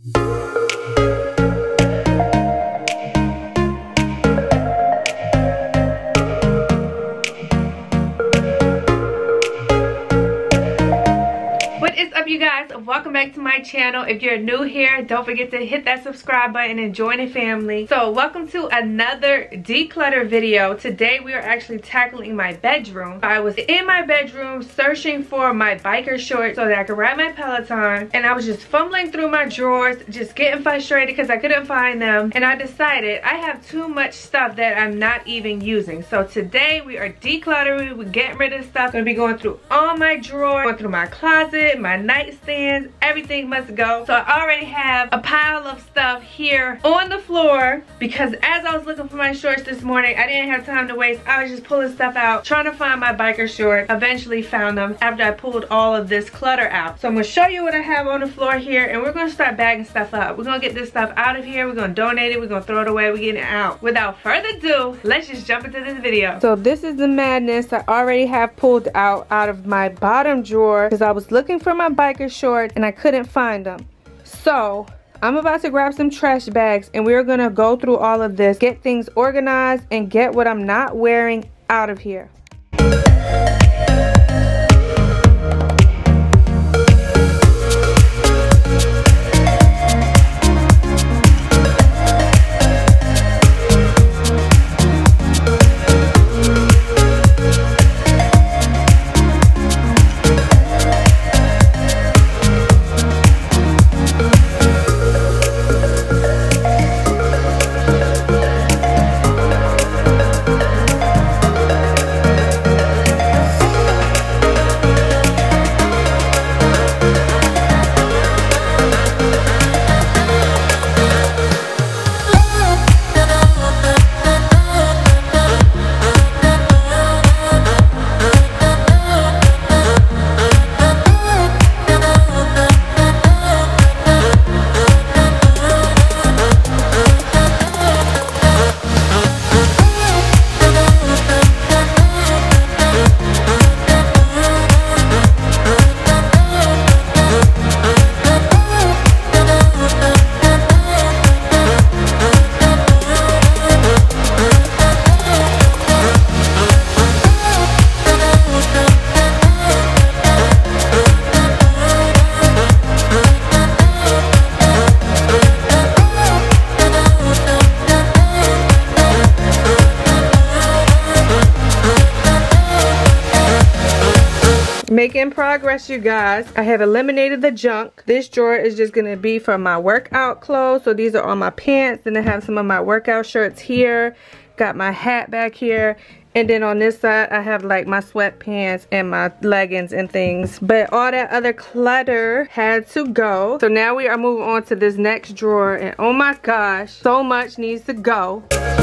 You guys, welcome back to my channel. If you're new here, don't forget to hit that subscribe button and join the family. So welcome to another declutter video. Today we are actually tackling my bedroom. I was in my bedroom searching for my biker shorts so that I could ride my Peloton, and I was just fumbling through my drawers, just getting frustrated because I couldn't find them, and I decided I have too much stuff that I'm not even using. So today we are decluttering. We're getting rid of stuff. I'm gonna be going through all my drawers, going through my closet, my nightstands, everything must go. So I already have a pile of stuff here on the floor because as I was looking for my shorts this morning, I didn't have time to waste. I was just pulling stuff out, trying to find my biker short. Eventually found them after I pulled all of this clutter out. So I'm gonna show you what I have on the floor here, and we're gonna start bagging stuff up. We're gonna get this stuff out of here. We're gonna donate it. We're gonna throw it away. We're getting it out. Without further ado, let's just jump into this video. So this is the madness I already have pulled out of my bottom drawer because I was looking for my biker short and I couldn't find them. So I'm about to grab some trash bags and we're gonna go through all of this, get things organized, and get what I'm not wearing out of here. Making progress, you guys. I have eliminated the junk. This drawer is just gonna be for my workout clothes. So these are all my pants, and I have some of my workout shirts here. Got my hat back here, and then on this side I have like my sweatpants and my leggings and things. But all that other clutter had to go. So now we are moving on to this next drawer, and oh my gosh, so much needs to go.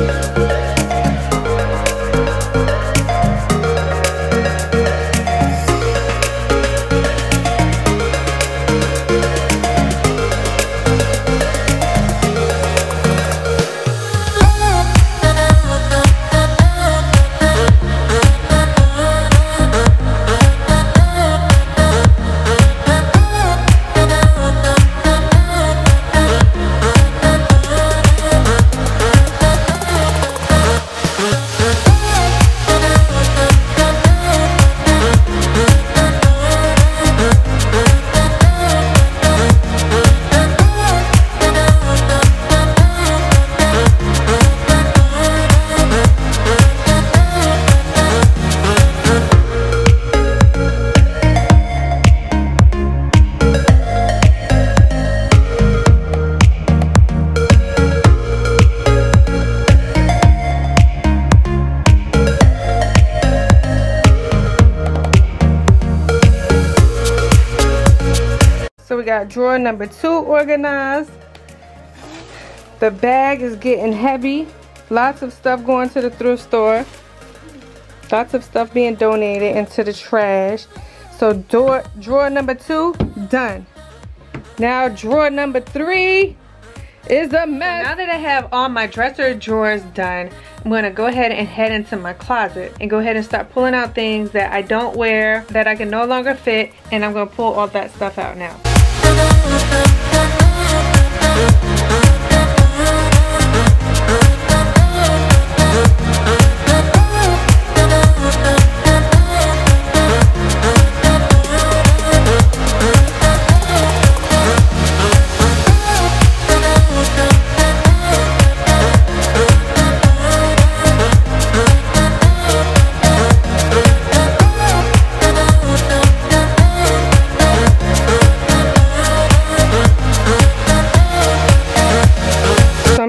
So we got drawer number 2 organized. The bag is getting heavy. Lots of stuff going to the thrift store. Lots of stuff being donated into the trash. So drawer number 2 done. Now drawer number 3 is a mess. So now that I have all my dresser drawers done, I'm gonna go ahead and head into my closet and go ahead and start pulling out things that I don't wear, that I can no longer fit, and I'm gonna pull all that stuff out now.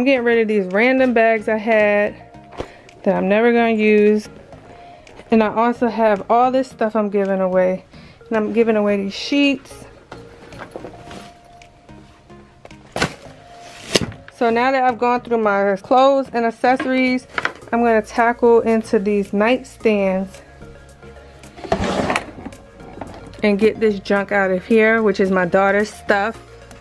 I'm getting rid of these random bags I had that I'm never gonna use. And I also have all this stuff I'm giving away. And I'm giving away these sheets. So now that I've gone through my clothes and accessories, I'm going to tackle into these nightstands and get this junk out of here, which is my daughter's stuff.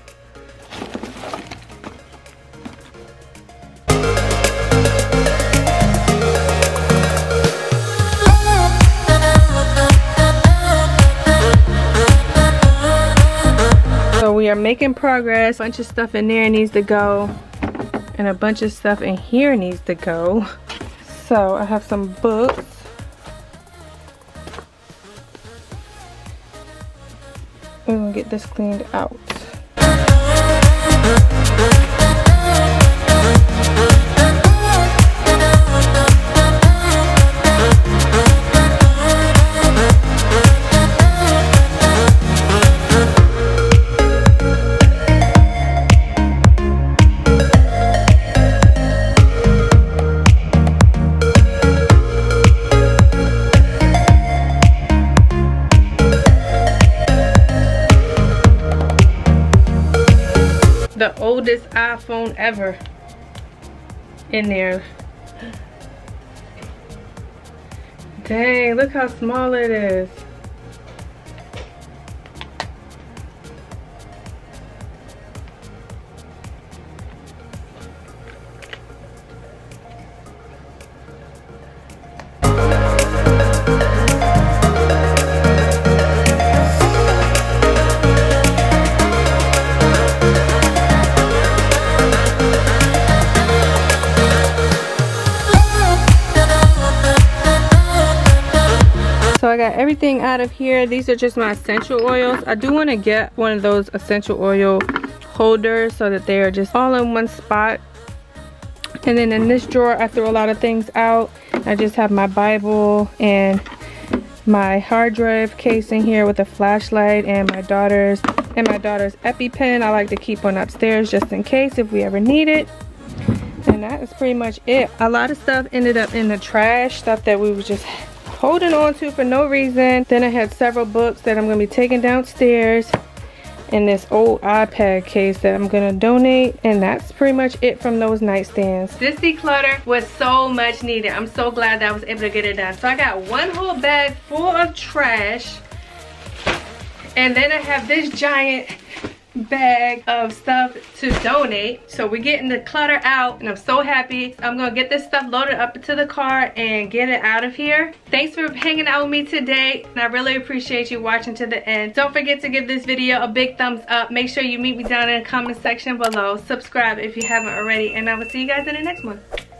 So we are making progress. A bunch of stuff in there needs to go, and a bunch of stuff in here needs to go. So I have some books. We're gonna get this cleaned out. The oldest iPhone ever in there. Dang, look how small it is. So I got everything out of here. These are just my essential oils. I do want to get one of those essential oil holders so that they are just all in one spot. And then in this drawer, I threw a lot of things out. I just have my Bible and my hard drive case in here with a flashlight and my daughter's EpiPen. I like to keep one upstairs just in case if we ever need it. And that is pretty much it. A lot of stuff ended up in the trash, stuff that we was just holding on to for no reason. Then I had several books that I'm going to be taking downstairs, and this old iPad case that I'm going to donate. And that's pretty much it from those nightstands. This declutter was so much needed. I'm so glad that I was able to get it done. So I got one whole bag full of trash, and then I have this giant bag of stuff to donate. So we're getting the clutter out, and I'm so happy. I'm gonna get this stuff loaded up into the car and get it out of here. Thanks for hanging out with me today, and I really appreciate you watching to the end. Don't forget to give this video a big thumbs up. Make sure you meet me down in the comment section below. Subscribe if you haven't already, and I will see you guys in the next one.